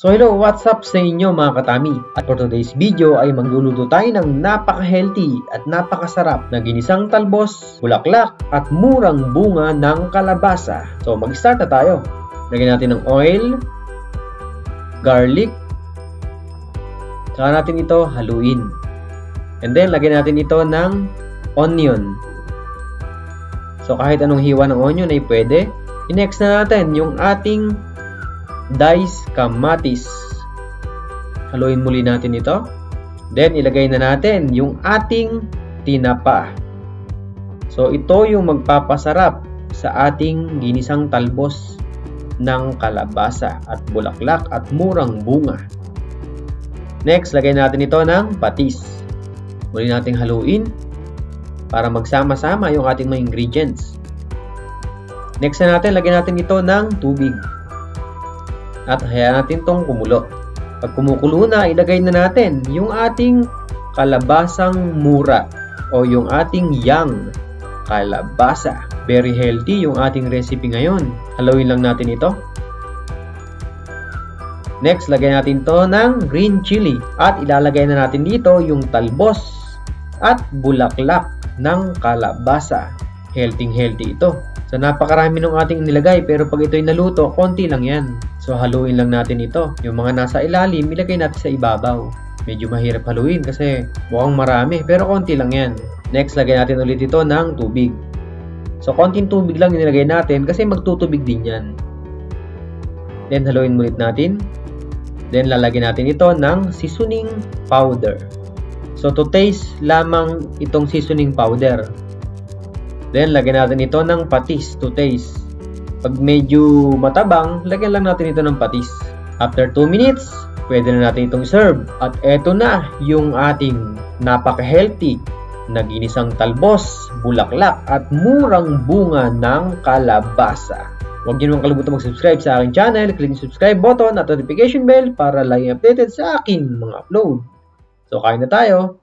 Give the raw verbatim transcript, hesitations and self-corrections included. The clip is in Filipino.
So hello, what's up sa inyo mga katami? At for today's video ay magluluto tayo ng napaka-healthy at napakasarap na ginisang talbos, bulaklak at murang bunga ng kalabasa. So mag-start na tayo. Lagyan natin ng oil, garlic, saka natin ito haluin. And then lagyan natin ito ng onion. So kahit anong hiwa ng onion ay pwede. I-next na natin yung ating diced kamatis. Haluin muli natin ito. Then ilagay na natin yung ating tinapa. So ito yung magpapasarap sa ating ginisang talbos ng kalabasa at bulaklak at murang bunga. Next, lagay natin ito ng patis. Muli nating haluin para magsama-sama yung ating mga ingredients. Next na natin, lagyan natin ito ng tubig. At hayaan natin itong kumulo. Pag kumukulo na, ilagay na natin yung ating kalabasang mura o yung ating young kalabasa. Very healthy yung ating recipe ngayon. Haluin lang natin ito. Next, lagay natin ito ng green chili. At ilalagay na natin dito yung talbos at bulaklak ng kalabasa. Healthy healthy ito. So napakarami ng ating nilagay pero pag ito'y naluto, konti lang yan. So haluin lang natin ito. Yung mga nasa ilalim, ilagay natin sa ibabaw. Medyo mahirap haluin kasi mukhang marami pero konti lang yan. Next, lagay natin ulit ito ng tubig. So konting tubig lang nilagay natin kasi magtutubig din yan. Then haluin ulit natin. Then lalagyan natin ito ng seasoning powder. So to taste lamang itong seasoning powder. Then, lagyan natin ito ng patis to taste. Pag medyo matabang, lagyan lang natin ito ng patis. After two minutes, pwede na natin itong serve. At eto na yung ating napaka-healthy na ginisang talbos, bulaklak at murang bunga ng kalabasa. Huwag niyo naman kalimutan mag-subscribe sa aking channel. Click yung subscribe button at notification bell para lagi updated sa aking mga upload. So, kain na tayo!